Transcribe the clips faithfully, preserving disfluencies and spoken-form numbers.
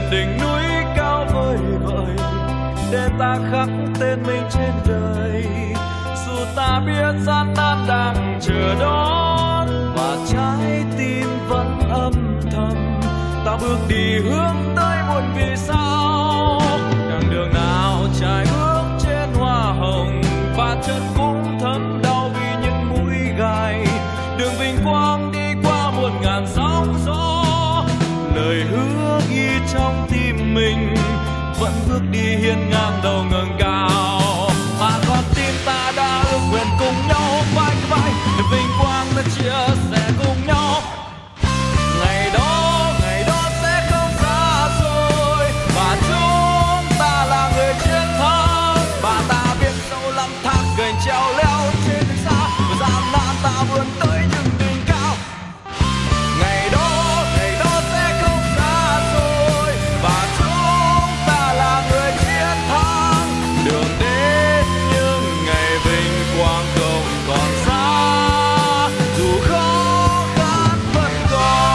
đỉnh núi cao vời vợi để ta khắc tên mình trên đời. Dù ta biết gian nan đang chờ đón và trái tim vẫn âm thầm, ta bước đi hướng tới một vì sao. Chặng đường nào trải bước trên hoa hồng và chân cũng thấm đau vì những mũi gai. Đường vinh quang đi qua một ngàn sóng gió, lời hứa ghi trong tim mình vẫn bước đi hiên ngang đầu ngẩng cao. Mà con tim ta đã ước nguyện cùng nhau vai vai để vinh quang ta chia sẻ cùng nhau. Ngày đó, ngày đó sẽ không xa xôi và chúng ta là người chiến thắng. Và ta biết sâu lắm thác gành treo leo trên đường xa và gian nan ta vươn tới những đỉnh cao. Ngày đó, ngày đó sẽ không xa xôi và chúng ta là người chiến thắng. Đường đến những ngày vinh quang không còn xa, dù khó khăn vẫn còn.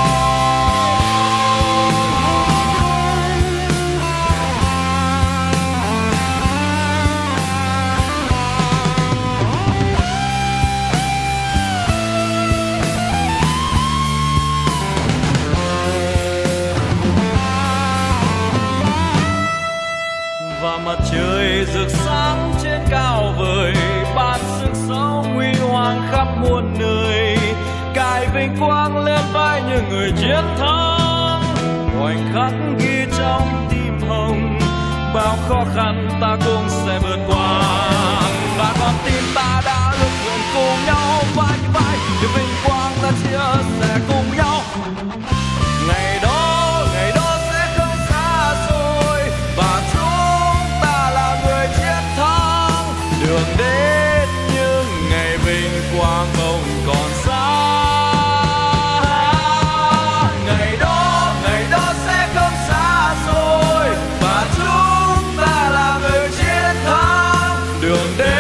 Và mặt trời rực sáng trên cao vời, ban sức sống huy hoàng khắp muôn nơi, cài vinh quang lên vai những người chiến thắng. Khoảnh khắc ghi trong tim hồng, bao khó khăn ta cũng sẽ vượt qua. Và con tim ta đã ước nguyện cùng nhau vai vai để vinh quang ta chia sẻ cùng nhau. Ngày đó, ngày đó sẽ không xa xôi và chúng ta là người chiến thắng. Đường đến những ngày vinh quang không còn xa. Ngày đó, ngày đó sẽ không xa xôi và chúng ta là người chiến thắng. Đường đến